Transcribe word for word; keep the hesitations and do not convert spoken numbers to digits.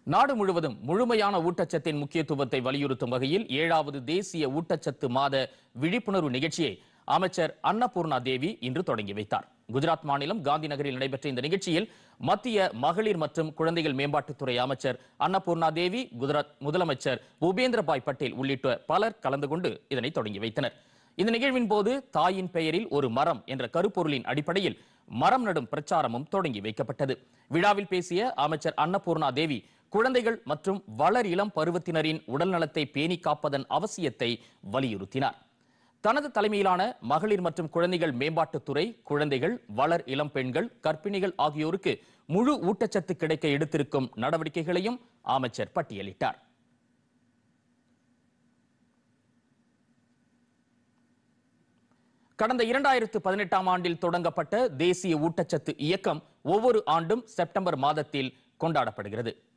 நாடு முழுவதும் முழுமையான ஊட்டச்சத்தின் முக்கியத்துவத்தை வலியுறுத்தும் வகையில் ஏழாவது தேசிய ஊட்டச்சத்து மாத விழிப்புணர்வு நிகழ்ச்சியை அமைச்சர் அன்னபூர்ணா தேவி இன்று தொடங்கி வைத்தார். குஜராத் மாநிலம் காந்தி நகரில் நடைபெற்ற இந்த நிகழ்ச்சியில் மத்திய மகளிர் மற்றும் குழந்தைகள் மேம்பாட்டுத்துறை அமைச்சர் அன்னபூர்ணா தேவி, குஜராத் முதலமைச்சர் பூபேந்திரபாய் பட்டேல் உள்ளிட்ட பலர் கலந்து கொண்டு இதனை தொடங்கி வைத்தனர். இந்த நிகழ்வின் போது தாயின் பெயரில் ஒரு மரம் என்ற கருப்பொருளின் அடிப்படையில் மரம் நடும் பிரச்சாரமும் தொடங்கி வைக்கப்பட்டது. விழாவில் பேசிய அமைச்சர் அன்னபூர்ணா தேவி, குழந்தைகள் மற்றும் வளர் இளம் பருவத்தினரின் உடல்நலத்தை பேணி காப்பதன் அவசியத்தை வலியுறுத்தினார். தனது தலைமையிலான மகளிர் மற்றும் குழந்தைகள் மேம்பாட்டுத்துறை குழந்தைகள், வளர் இளம் பெண்கள், கர்ப்பிணிகள் ஆகியோருக்கு முழு ஊட்டச்சத்து கிடைக்க எடுத்திருக்கும் நடவடிக்கைகளையும் அமைச்சர் பட்டியலிட்டார். கடந்த இரண்டாயிரத்து பதினெட்டாம் ஆண்டில் தொடங்கப்பட்ட தேசிய ஊட்டச்சத்து இயக்கம் ஒவ்வொரு ஆண்டும் செப்டம்பர் மாதத்தில் கொண்டாடப்படுகிறது.